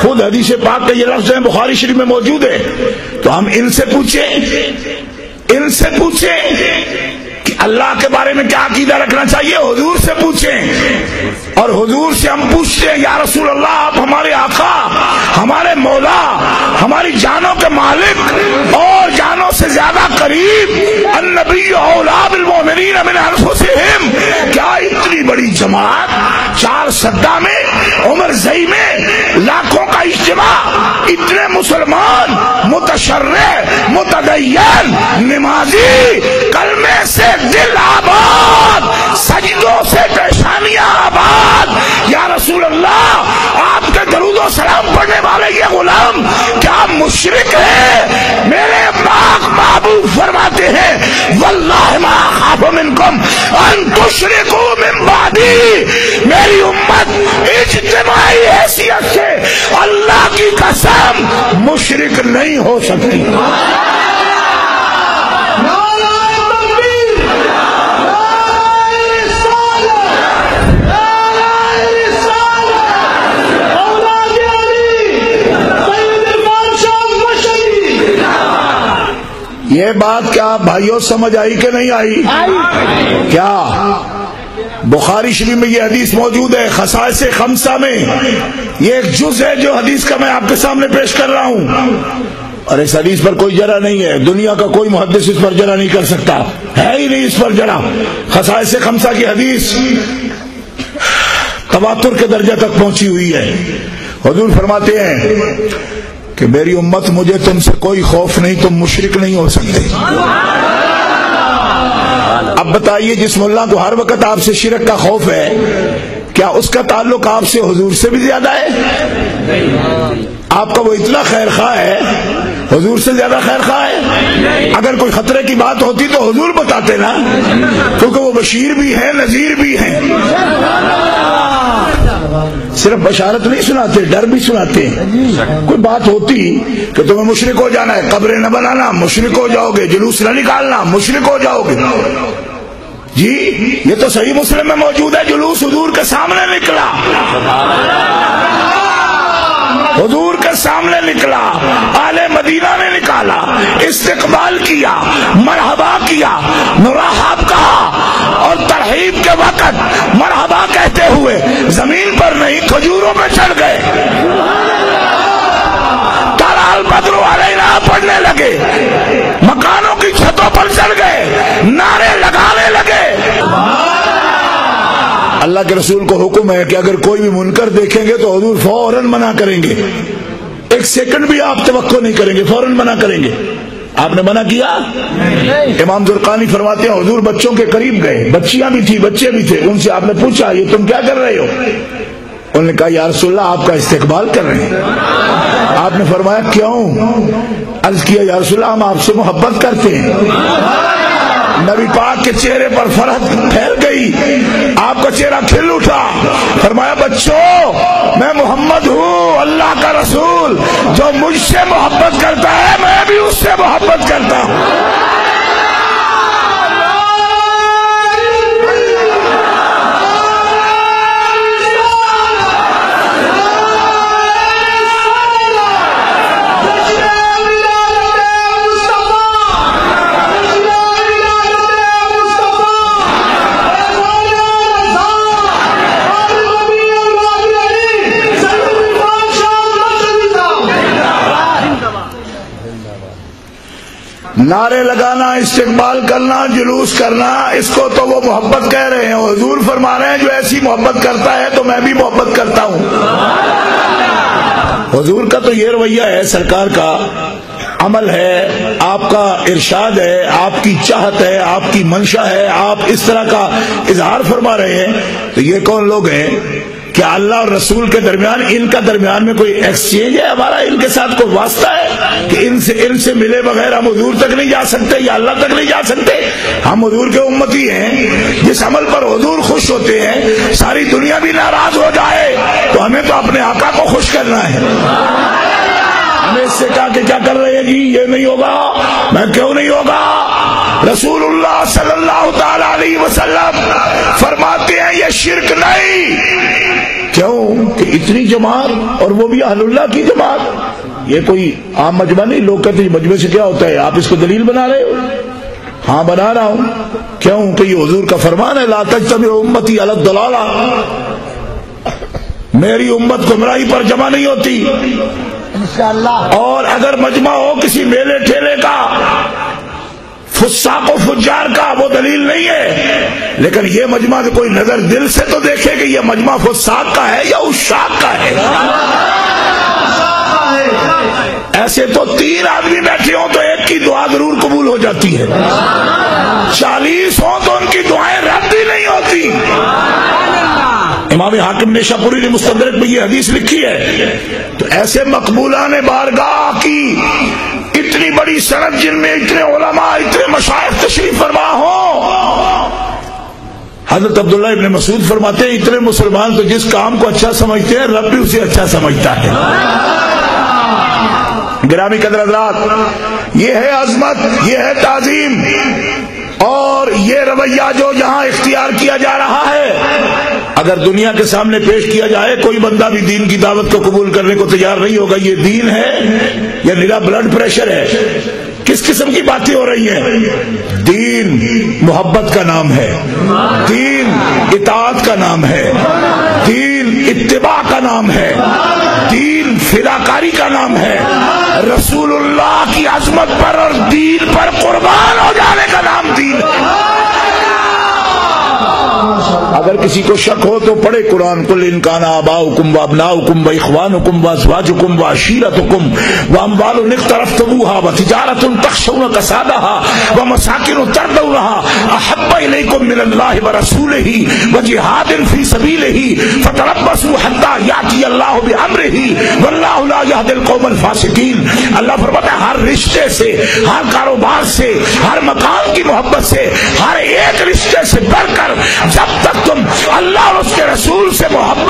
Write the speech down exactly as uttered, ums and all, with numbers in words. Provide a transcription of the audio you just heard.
خود حدیث پاک کا یہ لفظ ہے بخاری شریف میں موجود ہے. تو ہم ان سے پوچھیں ان سے پوچھیں کہ اللہ کے بارے میں کیا عقیدہ رکھنا چاہیے, حضور سے پوچھیں. اور حضور سے ہم پوچھتے ہیں یا رسول اللہ آپ ہمارے آقا, ہمارے مولا, ہماری جانوں کے مالک اور جانوں سے زیادہ قریب, النبی اولی بالمؤمنین من انفسہم. کیا اتنی بڑی جماعت چار سدہ میں, عمر زئی میں لاکھوں کا اجتماع, اتنے مسلمان متشرع متدین نمازی, کلمے سے دل آباد, سجدوں سے پیشانیاں آباد. یا رسول اللہ آپ کے درود و سلام پڑھنے والے یہ غلام کیا مشرک ہے؟ میرے پاک محبوب فرماتے ہیں واللہ ما اخاف منکم ان تشرکوا من بعدی. میری امت اجتماعی حیثیت سے اللہ کی قسم مشرک نہیں ہو سکتی. یہ بات کیا بھائیوں سمجھ آئی کہ نہیں آئی؟ کیا بخاری شریف میں یہ حدیث موجود ہے خصائص خمسہ میں. یہ ایک جز ہے جو حدیث کا میں آپ کے سامنے پیش کر رہا ہوں, اور اس حدیث پر کوئی جرح نہیں ہے. دنیا کا کوئی محدث اس پر جرح نہیں کر سکتا, ہے ہی نہیں اس پر جرح. خصائص خمسہ کی حدیث تواتر کے درجہ تک پہنچی ہوئی ہے. حضور فرماتے ہیں کہ میری امت مجھے تم سے کوئی خوف نہیں, تم مشرک نہیں ہو سکتے. اب بتائیے جس ملا کو ہر وقت آپ سے شرک کا خوف ہے, کیا اس کا تعلق آپ سے حضور سے بھی زیادہ ہے؟ آپ کا وہ اتنا خیر خواہ ہے, حضور سے زیادہ خیر خواہ ہے. اگر کوئی خطرے کی بات ہوتی تو حضور بتاتے نا, کیونکہ وہ بشیر بھی ہیں نذیر بھی ہیں. صرف بشارت نہیں سناتے, ڈر بھی سناتے ہیں. کوئی بات ہوتی کہ تمہیں مشرک ہو جانا ہے, قبریں نہ بنانا, مشرک ہو جاؤ گے, جلوس نہ نکالنا, مشرک ہو جاؤ گے. جی یہ تو صحیح مسلم میں موجود ہے, جلوس حضور کے سامنے نکلا, حضور کے سامنے نکلا, آل مدینہ نے نکالا, استقبال کیا, مرحبا کیا, مرحب کہا, اور ترحیب کے وقت مرحبا کہتے ہوئے زمین پر نہیں کھجوروں پہ چڑھ گئے, طلع البدر علینا پڑھنے لگے, مکانوں کی چھتوں پر چڑھ گئے, نعرے لگانے لگے. اللہ کے رسول کو حکم ہے کہ اگر کوئی بھی منکر دیکھیں گے تو حضور فوراً منع کریں گے, ایک سیکنڈ بھی آپ توقع نہیں کریں گے, فوراً منع کریں گے. آپ نے منع کیا؟ امام زرقانی فرماتے ہیں حضور بچوں کے قریب گئے, بچیاں بھی تھی بچے بھی تھے, ان سے آپ نے پوچھا یہ تم کیا کر رہے ہو؟ انہوں نے کہا یا رسول اللہ آپ کا استقبال کر رہے ہیں. آپ نے فرمایا کیوں؟ عرض کیا یا رسول اللہ ہم آپ سے محبت کرتے ہیں. نبی پاک کے چہرے پر فرحت پھیل گئی, آپ کا چہرہ کھل اٹھا, فرمایا بچوں میں محمد ہوں اللہ کا رسول, جو مجھ سے محبت کرتا ہے میں بھی اس سے محبت کرتا ہوں. نعرے لگانا, استقبال کرنا, جلوس کرنا, اس کو تو وہ محبت کہہ رہے ہیں. حضور فرما رہے ہیں جو ایسی محبت کرتا ہے تو میں بھی محبت کرتا ہوں. حضور کا تو یہ رویہ ہے, سرکار کا عمل ہے, آپ کا ارشاد ہے, آپ کی چاہت ہے, آپ کی منشا ہے, آپ اس طرح کا اظہار فرما رہے ہیں. تو یہ کون لوگ ہیں؟ کیا اللہ اور رسول کے درمیان ان کا درمیان میں کوئی ایکسچینج ہے ہمارا, ان کے ساتھ کوئی واسطہ ہے کہ ان سے ان سے ملے بغیر ہم حضور تک نہیں جا سکتے یا اللہ تک نہیں جا سکتے؟ ہم حضور کے امتی ہیں, جس عمل پر حضور خوش ہوتے ہیں ساری دنیا بھی ناراض ہو جائے تو ہمیں تو اپنے آقا کو خوش کرنا ہے. ہمیں اس سے کہا کہ کیا کر رہے ہیں جی, یہ نہیں ہوگا. میں کیوں نہیں ہوگا؟ رسول اللہ صلی اللہ تعالی علیہ وسلم فرماتے ہیں یہ شرک نہیں. کیوں کہ اتنی جماعت اور وہ بھی اہل اللہ کی جماعت. یہ کوئی عام مجمع نہیں. لوگ کہتے ہیں مجمع سے کیا ہوتا ہے, آپ اس کو دلیل بنا رہے ہو؟ ہاں بنا رہا ہوں. کیوں کہ یہ حضور کا فرمان ہے لا تجتمع امتی علی الضلالہ, میری امت گمراہی پر جمع نہیں ہوتی. اور اگر مجمع ہو کسی میلے ٹھیلے کا, فساق و فجار کا, وہ دلیل نہیں ہے. لیکن یہ مجمع کوئی نظر دل سے تو دیکھے کہ یہ مجمع فساق کا ہے یا عشاق کا ہے. ایسے تو تین آدمی بیٹھے ہوں تو ایک کی دعا ضرور قبول ہو جاتی ہے, چالیس ہوں تو ان کی دعائیں رد ہی نہیں ہوتی. امام حاکم نیشاپوری نے مستدرک میں یہ حدیث لکھی ہے. تو ایسے مقبولان بارگاہ کی اتنی بڑی سند جن میں اتنے علماء اتنے مشائخ تشریف فرما ہوں. حضرت عبداللہ ابن مسعود فرماتے ہیں اتنے مسلمان تو جس کام کو اچھا سمجھتے ہیں رب بھی اسے اچھا سمجھتا ہے. گرامی قدر حضرات, یہ ہے عظمت, یہ ہے تعظیم, اور یہ رویہ جو یہاں اختیار کیا جا رہا ہے اگر دنیا کے سامنے پیش کیا جائے کوئی بندہ بھی دین کی دعوت کو قبول کرنے کو تیار نہیں ہوگا. یہ دین ہے یا نیرا بلڈ پریشر ہے؟ کس قسم کی باتیں ہو رہی ہیں؟ دین محبت کا نام ہے, دین اطاعت کا نام ہے, دین اتباع کا نام ہے, دین فداکاری کا نام ہے, رسول اللہ کی عظمت پر اور دین پر قربان ہو جانے کا نام دین ہے. اگر کسی کو شک ہو تو پڑھے قرآن. قل ان کان آباؤکم وابناؤکم واخوانکم وازواجکم وعشیرتکم واموال اقترفتموها وتجارۃ تخشون کسادها ومساکن ترضونها احب الیکم من اللہ ورسولہ وجہاد فی سبیلہ فتربصوا حتی یأتی اللہ بامرہ واللہ لا یہدی القوم الفاسقین. اللہ فرماتا ہے ہر رشتے سے, ہر کاروبار سے, ہر مکان کی محبت سے, ہر ایک رشتے سے بڑھ کر جب تک تم اللہ اور اس کے رسول سے محبت